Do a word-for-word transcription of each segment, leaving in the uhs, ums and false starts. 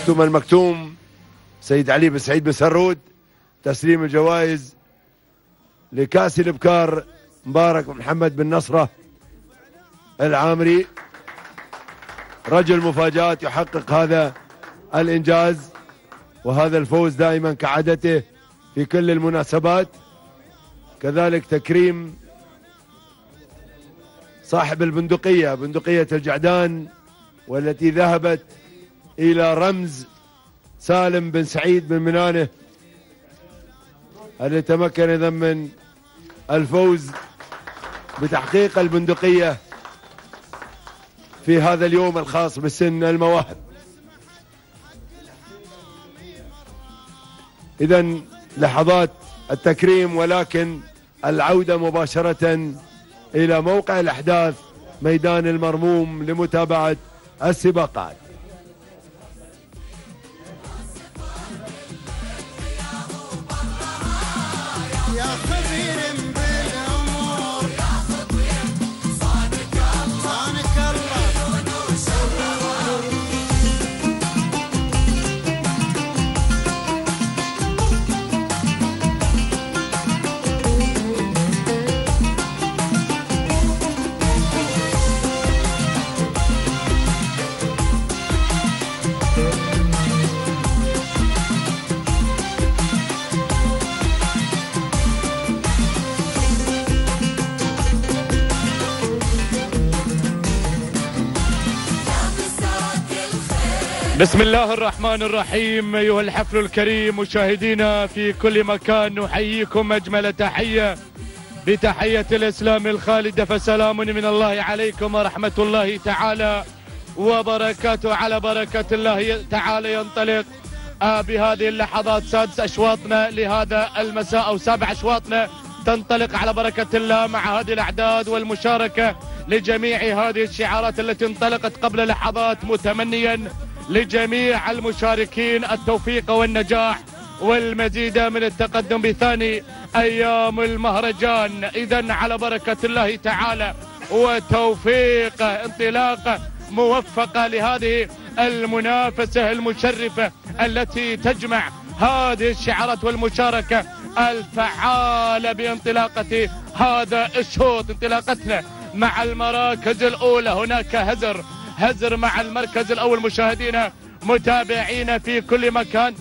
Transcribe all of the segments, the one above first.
مكتوم المكتوم سيد علي بن سعيد بن سرود. تسليم الجوائز لكاس الابكار مبارك بن محمد بن نصره العامري، رجل مفاجآت يحقق هذا الإنجاز وهذا الفوز دائما كعادته في كل المناسبات. كذلك تكريم صاحب البندقية، بندقية الجعدان، والتي ذهبت إلى رمز سالم بن سعيد بن منانه الذي تمكن إذن من الفوز بتحقيق البندقية في هذا اليوم الخاص بسن المواهب. إذن لحظات التكريم، ولكن العودة مباشرة إلى موقع الأحداث ميدان المرموم لمتابعة السباقات. بسم الله الرحمن الرحيم. أيها الحفل الكريم مشاهدينا في كل مكان، نحييكم أجمل تحية بتحية الإسلام الخالدة، فسلام من الله عليكم ورحمة الله تعالى وبركاته. على بركة الله تعالى ينطلق بهذه اللحظات سادس أشواطنا لهذا المساء، أو سابع أشواطنا تنطلق على بركة الله مع هذه الأعداد والمشاركة لجميع هذه الشعارات التي انطلقت قبل لحظات، متمنيا لجميع المشاركين التوفيق والنجاح والمزيد من التقدم بثاني أيام المهرجان. إذن على بركة الله تعالى وتوفيق انطلاقة موفقة لهذه المنافسة المشرفة التي تجمع هذه الشعارات والمشاركة الفعالة بانطلاقة هذا الشوط. انطلاقتنا مع المراكز الأولى، هناك هزر هزر مع المركز الأول مشاهدينا متابعينا في كل مكان.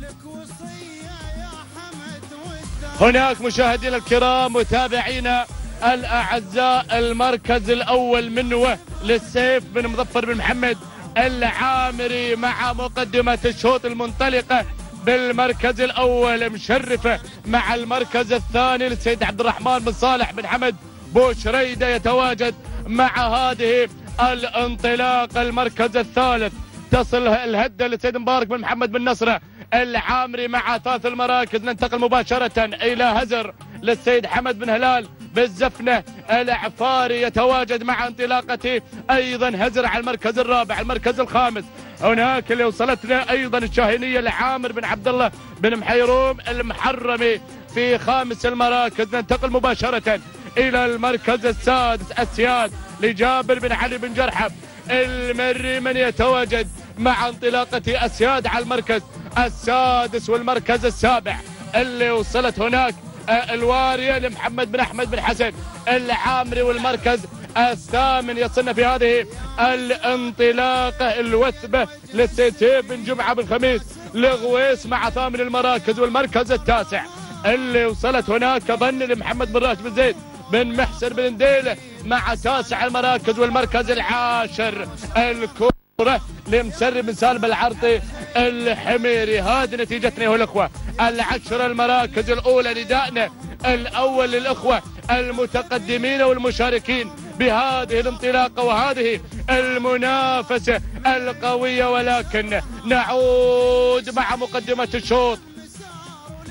هناك مشاهدينا الكرام متابعينا الأعزاء المركز الأول منه للسيف بن مظفر بن محمد العامري مع مقدمة الشوط المنطلقة بالمركز الأول، مشرفة مع المركز الثاني للسيد عبد الرحمن بن صالح بن حمد بوشريدة يتواجد مع هذه الانطلاقة. المركز الثالث تصل الهدة للسيد مبارك بن محمد بن نصره العامري مع ثلاث المراكز. ننتقل مباشرة إلى هزر للسيد حمد بن هلال بالزفنة العفاري يتواجد مع انطلاقته أيضا هزر على المركز الرابع. المركز الخامس هناك اللي وصلتنا أيضا الشاهينية لعامر بن عبد الله بن محيروم المحرمي في خامس المراكز. ننتقل مباشرة إلى المركز السادس أسياد لجابر بن علي بن جرحب المري من يتواجد مع انطلاقة أسياد على المركز السادس. والمركز السابع اللي وصلت هناك الوارية لمحمد بن أحمد بن حسن العامري. والمركز الثامن يصلنا في هذه الانطلاقة الوثبة للسيد سيف بن جمعة بن خميس لغويس مع ثامن المراكز. والمركز التاسع اللي وصلت هناك ظن لمحمد بن راشد بن زيد بن محسن بن ديلة مع تاسع المراكز. والمركز العاشر الكرة لمسرب بن سالم العرطي الحميري. هذه نتيجتنا يا الأخوة، العشر المراكز الأولى ندائنا الأول للأخوة المتقدمين والمشاركين بهذه الانطلاقة وهذه المنافسة القوية. ولكن نعود مع مقدمة الشوط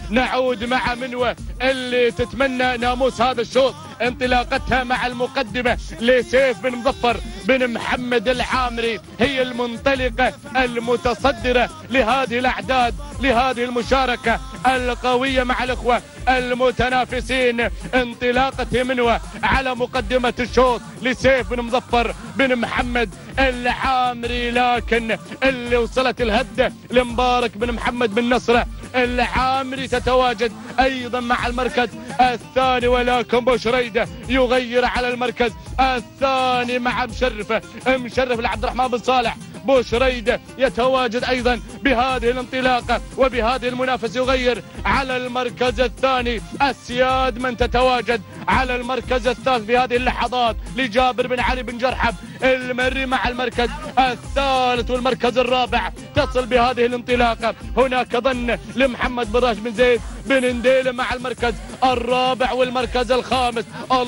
نعود مع منوة اللي تتمنى ناموس هذا الشوط، انطلاقتها مع المقدمة لسيف بن مظفر بن محمد العامري، هي المنطلقة المتصدرة لهذه الأعداد، لهذه المشاركة القوية مع الأخوة المتنافسين. انطلاقة منوة على مقدمة الشوط لسيف بن مظفر بن محمد العامري، لكن اللي وصلت الهدة لمبارك بن محمد بن نصرة العامري تتواجد أيضا مع المركز الثاني، ولكن بوشريدة يغير على المركز الثاني مع مشرفة مشرف لعبد الرحمن بن صالح. بوشريدة يتواجد أيضا بهذه الانطلاقة وبهذه المنافسة، يغير على المركز الثاني. أسياد من تتواجد على المركز الثالث في هذه اللحظات لجابر بن علي بن جرحب المري مع المركز الثالث والمركز الرابع. تصل بهذه الانطلاقة هناك ظن لمحمد بن راشد بن زيد بن نديلة مع المركز الرابع والمركز الخامس.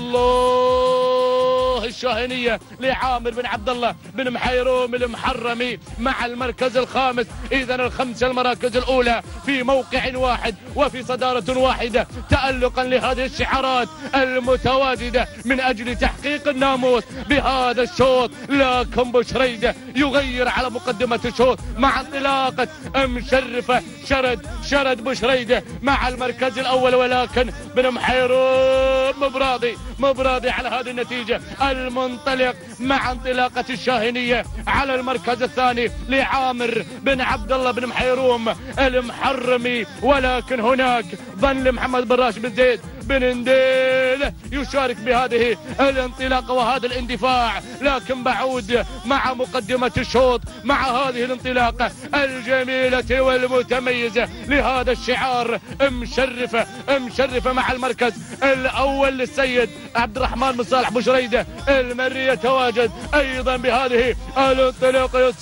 الله الشاهنية لعامر بن عبد الله بن محيروم المحرمي مع المركز الخامس. إذن الخمسة المراكز الأولى في موقع واحد وفي صدارة واحدة، تألقا لهذه الشعارات المتواجدة من أجل تحقيق الناموس بهذا الشوط. لكن بوشريدة يغير على مقدمة الشوط مع انطلاقة مشرفة. شرد شرد بوشريدة مع المركز الأول، ولكن بن محيروم مبراضي مبراضي على هذه النتيجة. المنطلق مع انطلاقة الشاهنية على المركز الثاني لعامر بن عبد الله بن محيروم المحرمي، ولكن هناك ظن لمحمد بن راشد بن زيد بن نديل يشارك بهذه الانطلاقة وهذا الاندفاع. لكن بعود مع مقدمة الشوط مع هذه الانطلاقة الجميلة والمتميزة لهذا الشعار. مشرفة مشرفة مع المركز الأول للسيد عبد الرحمن بن صالح بوشريدة المري يتواجد أيضا بهذه الانطلاقة. يا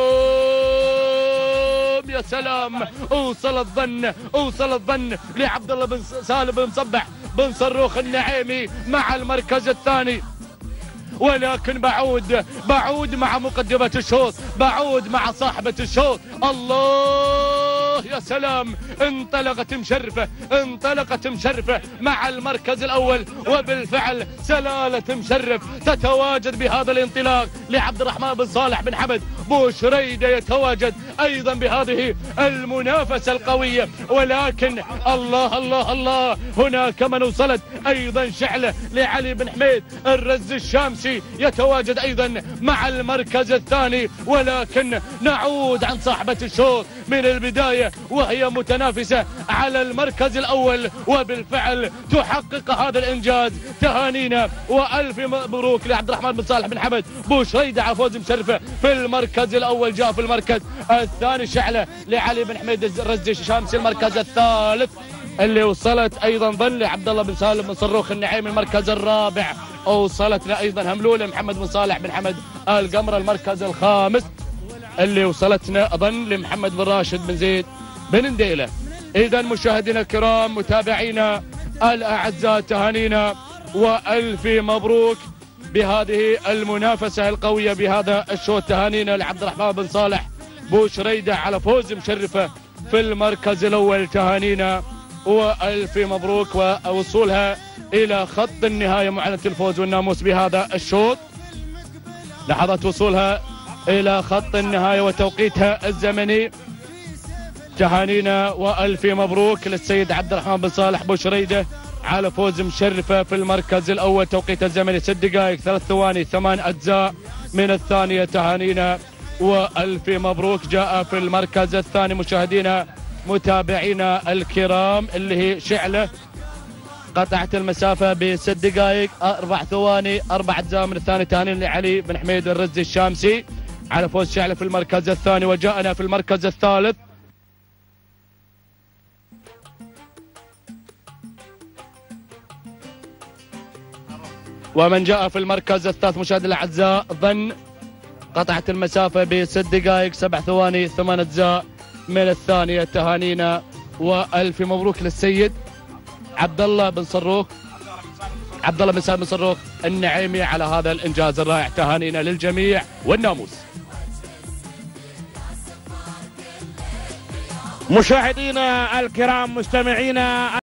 سلام يا سلام، اوصل الظن اوصل الظن لعبد الله بن سالم بن مصبح بن صروخ النعيمي مع المركز الثاني. ولكن بعود بعود مع مقدمة الشوط، بعود مع صاحبة الشوط. الله يا سلام، انطلقت مشرفة انطلقت مشرفة مع المركز الأول، وبالفعل سلالة مشرف تتواجد بهذا الانطلاق لعبد الرحمن بن صالح بن حمد بوشريدة يتواجد أيضا بهذه المنافسة القوية. ولكن الله الله الله، هناك من وصلت أيضا شعلة لعلي بن حميد الرز الشامسي يتواجد أيضا مع المركز الثاني. ولكن نعود عن صاحبة الشوط من البداية وهي متنافسة على المركز الأول، وبالفعل تحقق هذا الإنجاز. تهانينا وألف مبروك لعبد الرحمن بن صالح بن حمد بوشريدة على فوز مشرفة في المركز الأول. جاء في المركز الثاني شعلة لعلي بن حميد الرزي الشامسي المركز الثالث، اللي وصلت أيضا ظل لعبد الله بن سالم بن صروخ النعيم المركز الرابع. وصلتنا أيضا هملولة محمد بن صالح بن حمد القمر المركز الخامس، اللي وصلتنا ظن لمحمد بن راشد بن زيد بن نديلة. إذا مشاهدينا الكرام متابعينا الأعزاء، تهانينا وألف مبروك بهذه المنافسة القوية بهذا الشوط. تهانينا لعبد الرحمن بن صالح بوشريدة على فوز مشرفة في المركز الأول. تهانينا وألف مبروك ووصولها إلى خط النهاية معلنة الفوز والناموس بهذا الشوط. لحظة وصولها إلى خط النهاية وتوقيتها الزمني. تهانينا وألف مبروك للسيد عبد الرحمن بن صالح بوشريدة على فوز مشرفة في المركز الأول. توقيت الزمني ست دقائق ثلاث ثواني ثمان أجزاء من الثانية. تهانينا وألف مبروك. جاء في المركز الثاني مشاهدينا متابعينا الكرام اللي هي شعلة، قطعت المسافة بست دقائق أربع ثواني أربع أجزاء من الثاني. تهانينا لعلي بن حميد الرزي الشامسي على فوز شعلة في المركز الثاني. وجاءنا في المركز الثالث ومن جاء في المركز الثالث مشاهدينا الأعزاء ظن، قطعت المسافة بست دقائق سبع ثواني ثمان أجزاء من الثانية. تهانينا وألف مبروك للسيد عبد الله بن صروخ عبد الله بن سالم بن صروخ النعيمي على هذا الإنجاز الرائع. تهانينا للجميع والناموس. مشاهدينا الكرام مستمعينا